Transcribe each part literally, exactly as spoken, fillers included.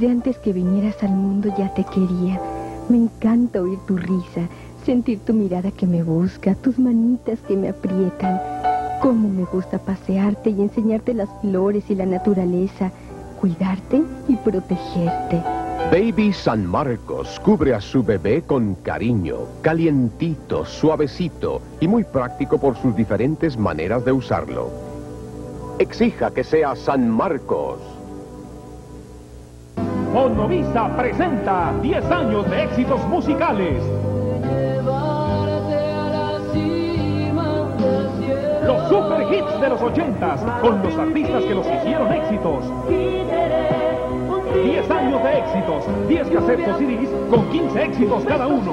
Desde antes que vinieras al mundo ya te quería. Me encanta oír tu risa, sentir tu mirada que me busca, tus manitas que me aprietan. Cómo me gusta pasearte y enseñarte las flores y la naturaleza, cuidarte y protegerte. Baby San Marcos cubre a su bebé con cariño, calientito, suavecito y muy práctico por sus diferentes maneras de usarlo. Exija que sea San Marcos. Fonovisa presenta diez años de éxitos musicales. Los super hits de los ochentas, con los artistas que los hicieron éxitos. diez años de éxitos, diez cassettes o C Ds con quince éxitos cada uno.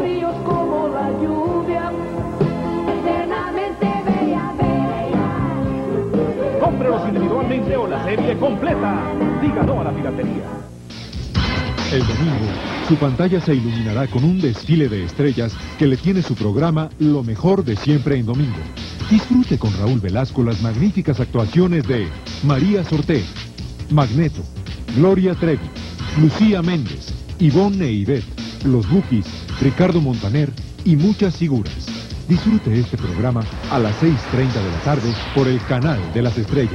Cómprelos individualmente o la serie completa. Diga no a la piratería. El domingo, su pantalla se iluminará con un desfile de estrellas que le tiene su programa Lo Mejor de Siempre en Domingo. Disfrute con Raúl Velasco las magníficas actuaciones de María Sorté, Magneto, Gloria Trevi, Lucía Méndez, Ivonne e Ivette, Los Bukis, Ricardo Montaner y muchas figuras. Disfrute este programa a las seis treinta de la tarde por el Canal de las Estrellas.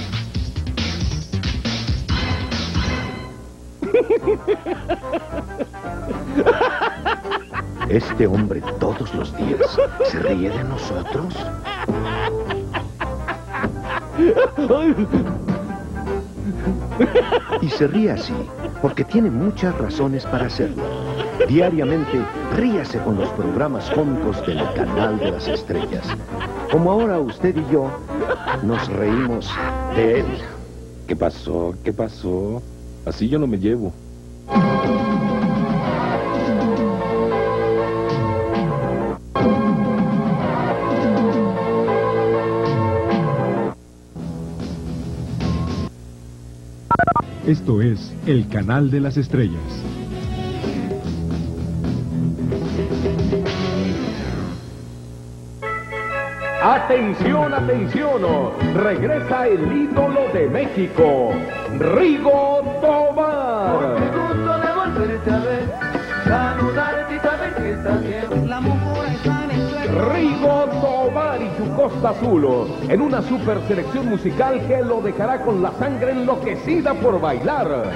¿Este hombre todos los días se ríe de nosotros? Y se ríe así porque tiene muchas razones para hacerlo. Diariamente, ríase con los programas cómicos del Canal de las Estrellas. Como ahora usted y yo nos reímos de él. ¿Qué pasó? ¿Qué pasó? Así yo no me llevo. Esto es el Canal de las Estrellas. Atención, atención, regresa el ídolo de México, Rigo Tobar. Por el gusto de volverte a ver, saludarte y saber que estás bien. La mujer está en el suelo. Rigo Tobar y su Costa Azul, en una super selección musical que lo dejará con la sangre enloquecida por bailar.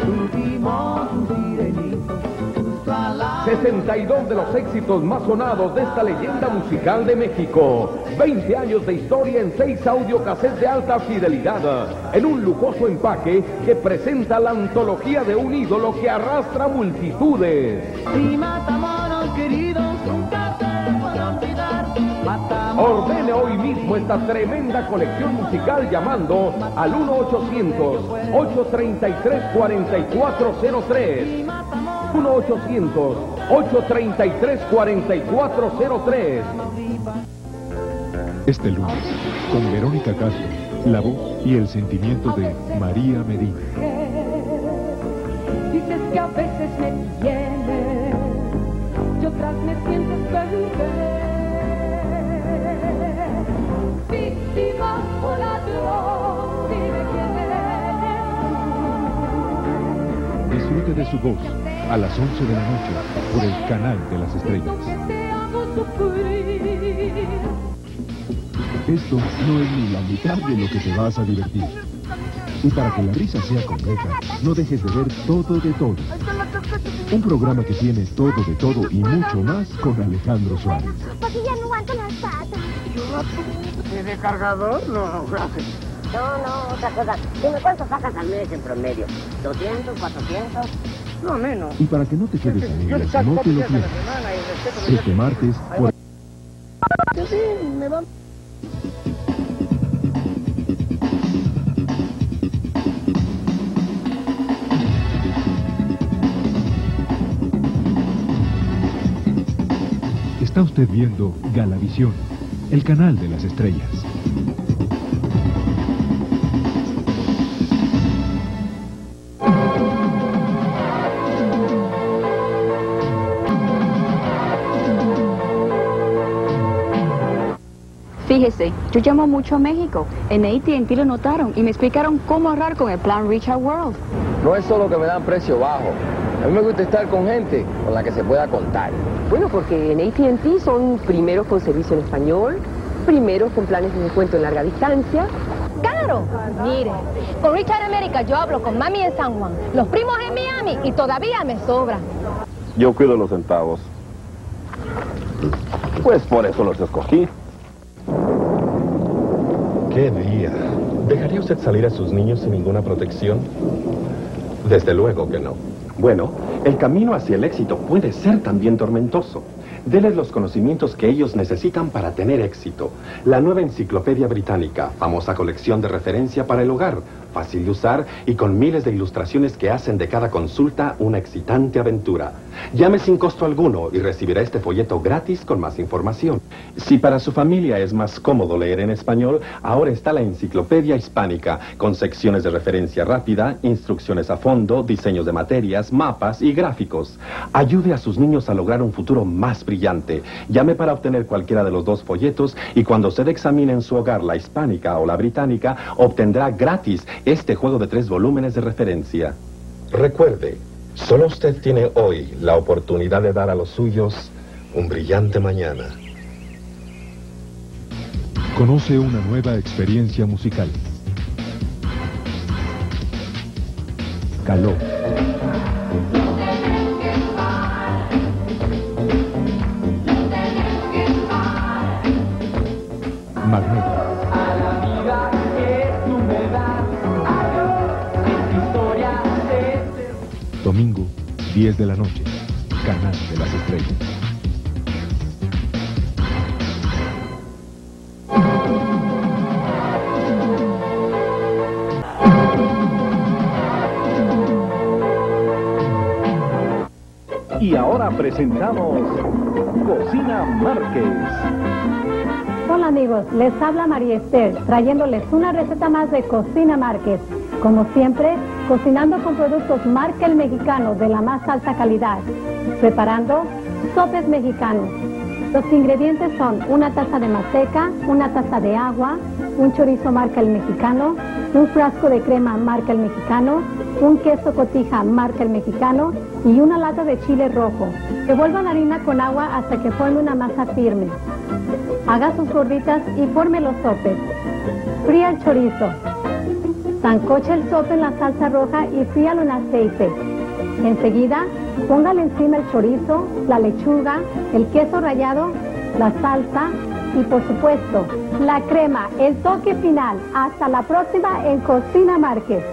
sesenta y dos de los éxitos más sonados de esta leyenda musical de México. veinte años de historia en seis audiocassettes de alta fidelidad. En un lujoso empaque que presenta la antología de un ídolo que arrastra multitudes. Y Matamoros queridos, nunca te puedo olvidar. Matamoros. Ordene hoy mismo esta tremenda colección musical llamando al uno ochocientos, ocho treinta y tres, cuarenta y cuatro cero tres. uno ochocientos, ocho treinta y tres, cuarenta y cuatro cero tres. Este lunes, con Verónica Castro, la voz y el sentimiento de María Medina. Dices que a veces me tienes y otras me sientes perder. Víctima o ladrón, dime quién eres. Disfrute de su voz a las once de la noche por el Canal de las Estrellas. Esto no es ni la mitad de lo que te vas a divertir. Y para que la risa sea completa, no dejes de ver Todo de Todo. Un programa que tiene todo de todo y mucho más con Alejandro Suárez. Porque ya no aguanto las patas. ¿Tiene cargador? No, gracias. No, no, otra cosa. Dime, ¿cuánto sacas al mes en promedio? ¿doscientos, cuatrocientos? No, menos. Y para que no te quedes a Yo medias, le saco no te lo copias a la pierdas. semana y respeto. Este martes, por... Sí, sí, me va. Está usted viendo Galavisión, el Canal de las Estrellas. Fíjese, yo llamo mucho a México. En A T and T lo notaron y me explicaron cómo ahorrar con el plan Richard World. No es solo que me dan precio bajo. A mí me gusta estar con gente con la que se pueda contar. Bueno, porque en A T and T son primeros con servicio en español, primeros con planes de descuento en larga distancia. ¡Claro! Mire, con Richard America yo hablo con mami en San Juan, los primos en Miami y todavía me sobran. Yo cuido los centavos. Pues por eso los escogí. ¿Qué día? ¿Dejaría usted salir a sus niños sin ninguna protección? Desde luego que no. Bueno, el camino hacia el éxito puede ser también tormentoso. Deles los conocimientos que ellos necesitan para tener éxito. La nueva enciclopedia británica, famosa colección de referencia para el hogar, fácil de usar y con miles de ilustraciones que hacen de cada consulta una excitante aventura. Llame sin costo alguno y recibirá este folleto gratis con más información. Si para su familia es más cómodo leer en español, ahora está la enciclopedia hispánica, con secciones de referencia rápida, instrucciones a fondo, diseños de materias, mapas y gráficos. Ayude a sus niños a lograr un futuro más brillante. Llame para obtener cualquiera de los dos folletos y cuando usted examine en su hogar la hispánica o la británica, obtendrá gratis este juego de tres volúmenes de referencia. Recuerde, solo usted tiene hoy la oportunidad de dar a los suyos un brillante mañana. Conoce una nueva experiencia musical. Caló. Magneto. Domingo, diez de la noche, Canal de las Estrellas. Y ahora presentamos Cocina Márquez. Hola amigos, les habla María Esther, trayéndoles una receta más de Cocina Márquez. Como siempre, cocinando con productos Marca el Mexicano de la más alta calidad. Preparando sopes mexicanos. Los ingredientes son una taza de manteca, una taza de agua, un chorizo Marca el Mexicano, un frasco de crema Marca el Mexicano, un queso cotija Marca el Mexicano y una lata de chile rojo. Revuelvan la harina con agua hasta que forme una masa firme. Haga sus gorditas y forme los sopes. Fría el chorizo. Sancoche el sope en la salsa roja y fríalo en aceite. Enseguida, póngale encima el chorizo, la lechuga, el queso rallado, la salsa y, por supuesto, la crema, el toque final. Hasta la próxima en Cocina Márquez.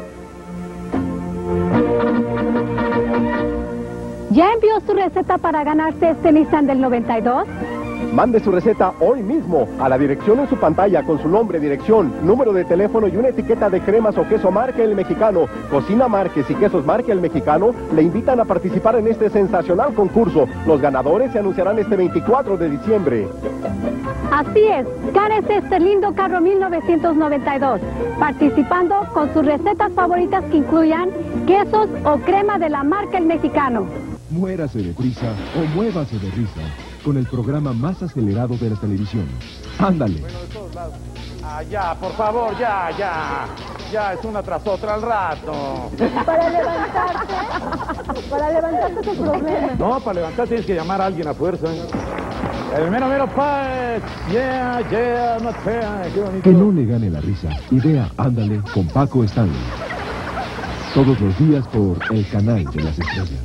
¿Ya envió su receta para ganarse este Nissan del noventa y dos? Mande su receta hoy mismo a la dirección en su pantalla con su nombre, dirección, número de teléfono y una etiqueta de cremas o queso Marca el Mexicano. Cocina Márquez y Quesos Marca el Mexicano le invitan a participar en este sensacional concurso. Los ganadores se anunciarán este veinticuatro de diciembre. Así es, gánese este lindo carro mil novecientos noventa y dos, participando con sus recetas favoritas que incluyan quesos o crema de la Marca el Mexicano. Muérase de prisa o muévase de risa con el programa más acelerado de la televisión. ¡Ándale! Bueno, de todos lados. Ah, ya, por favor, ya, ya. Ya, es una tras otra al rato. Para levantarte, para levantarte tu problema. No, para levantar tienes que llamar a alguien a fuerza. El mero mero pues. Yeah, yeah, not fair. Qué bonito. Que no le gane la risa y vea Ándale con Paco Stanley. Todos los días por el Canal de las Estrellas.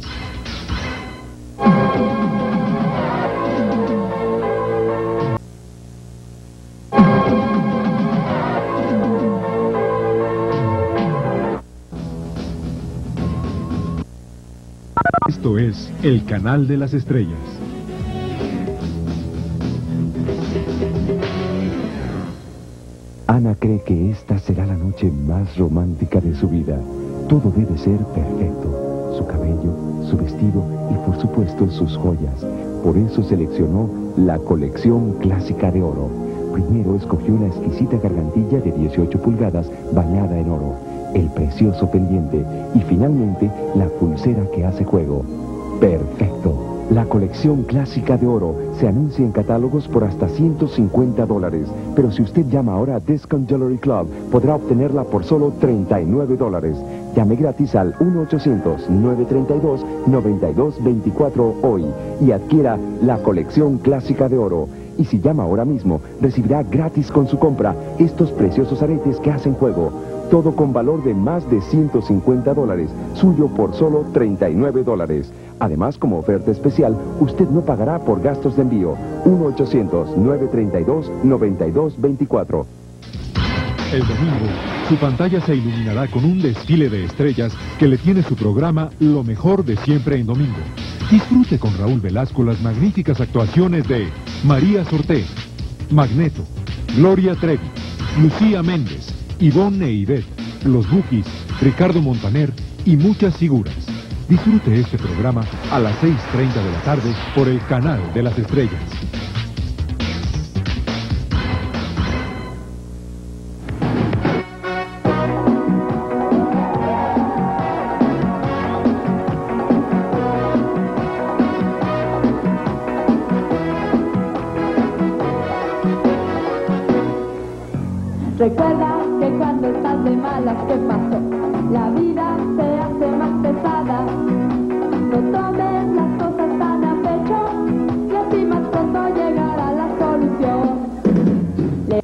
Esto es el Canal de las Estrellas. Ana cree que esta será la noche más romántica de su vida. Todo debe ser perfecto. Su cabello, su vestido y por supuesto sus joyas. Por eso seleccionó la colección clásica de oro. Primero escogió la exquisita gargantilla de dieciocho pulgadas bañada en oro, el precioso pendiente y finalmente la pulsera que hace juego. Perfecto. La colección clásica de oro se anuncia en catálogos por hasta ciento cincuenta dólares, pero si usted llama ahora a Discount Jewelry Club, podrá obtenerla por solo treinta y nueve dólares. Llame gratis al uno ochocientos, nueve treinta y dos, noventa y dos veinticuatro hoy y adquiera la colección clásica de oro. Y si llama ahora mismo, recibirá gratis con su compra estos preciosos aretes que hacen juego. Todo con valor de más de ciento cincuenta dólares, suyo por solo treinta y nueve dólares. Además, como oferta especial, usted no pagará por gastos de envío. uno ochocientos, nueve treinta y dos, noventa y dos veinticuatro. El domingo, su pantalla se iluminará con un desfile de estrellas que le tiene su programa Lo Mejor de Siempre en Domingo. Disfrute con Raúl Velasco las magníficas actuaciones de María Sorté, Magneto, Gloria Trevi, Lucía Méndez, Ivonne e Ivette, Los Bukis, Ricardo Montaner y muchas figuras. Disfrute este programa a las seis treinta de la tarde por el Canal de las Estrellas. Recuerda que cuando estás de malas, ¿qué pasó? La vida se hace más pesada. No tomes las cosas tan a pecho y así más pronto llegará la solución. Le...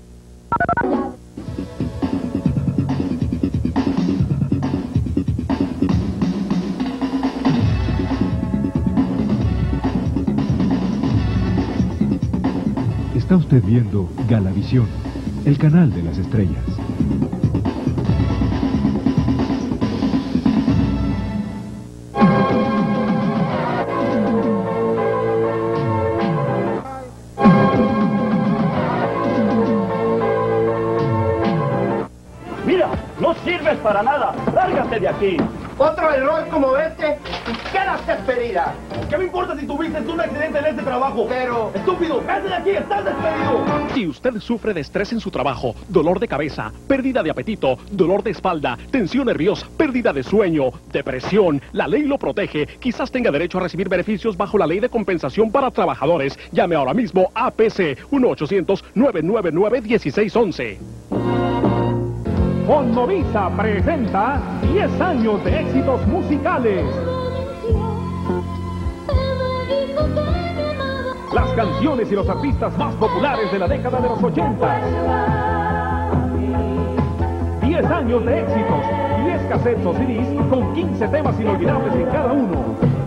Está usted viendo Galavisión, el canal de las estrellas. Mira, no sirves para nada. Lárgate de aquí. Otro error como este, quedas despedida. ¿Qué me importa si tuviste un accidente en este trabajo? Pero... ¡Estúpido! ¡Vete de aquí! ¡Estás despedido! Si usted sufre de estrés en su trabajo, dolor de cabeza, pérdida de apetito, dolor de espalda, tensión nerviosa, pérdida de sueño, depresión, la ley lo protege. Quizás tenga derecho a recibir beneficios bajo la ley de compensación para trabajadores. Llame ahora mismo a P C uno ochocientos, nueve nueve nueve, uno seis once. Fonovisa presenta diez años de éxitos musicales. Las canciones y los artistas más populares de la década de los ochenta. diez años de éxitos, diez cassettes o C Ds con quince temas inolvidables en cada uno.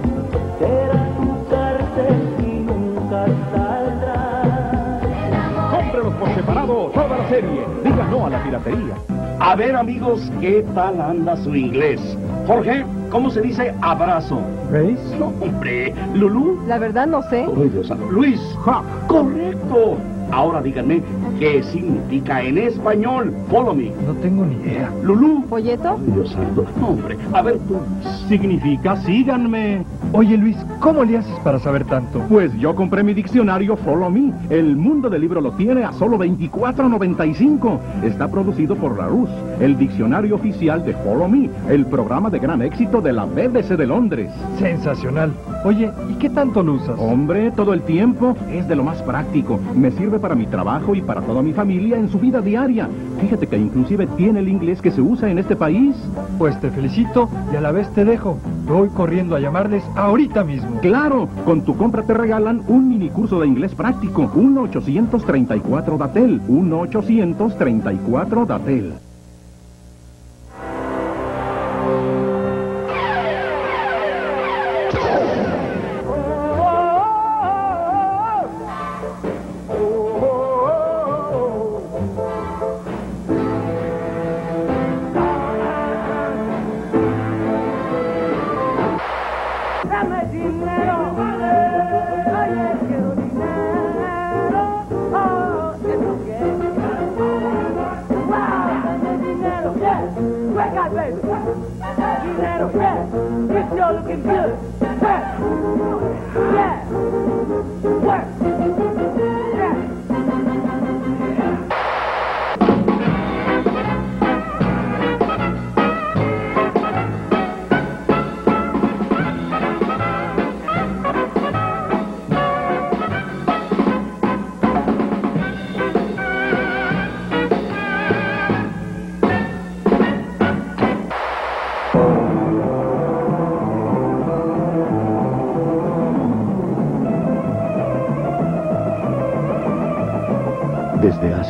Cómprelos por separado toda la serie. Diga no a la piratería. A ver, amigos, ¿qué tal anda su inglés? Jorge, ¿cómo se dice abrazo? ¿Grace? No, hombre. ¿Lulú? La verdad no sé. Oh, Dios santo. Luis. Ja. Correcto. Ahora díganme, ¿qué significa en español? Follow me. No tengo ni idea. ¿Lulú? ¿Folleto? Dios santo. No, hombre. A ver tú. Significa síganme. Oye, Luis, ¿cómo le haces para saber tanto? Pues yo compré mi diccionario Follow Me. El mundo del libro lo tiene a solo veinticuatro noventa y cinco. Está producido por Larousse, el diccionario oficial de Follow Me, el programa de gran éxito de la B B C de Londres. Sensacional. Oye, ¿y qué tanto lo usas? Hombre, todo el tiempo. Es de lo más práctico. Me sirve para mi trabajo y para toda mi familia en su vida diaria. Fíjate que inclusive tiene el inglés que se usa en este país. Pues te felicito y a la vez te dejo. Voy corriendo a llamarles ahorita mismo. Claro, con tu compra te regalan un mini curso de inglés práctico. uno ochocientos treinta y cuatro Datel. uno ochocientos treinta y cuatro Datel.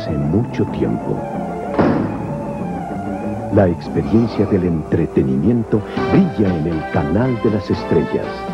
hace mucho tiempo. La experiencia del entretenimiento brilla en el canal de las estrellas.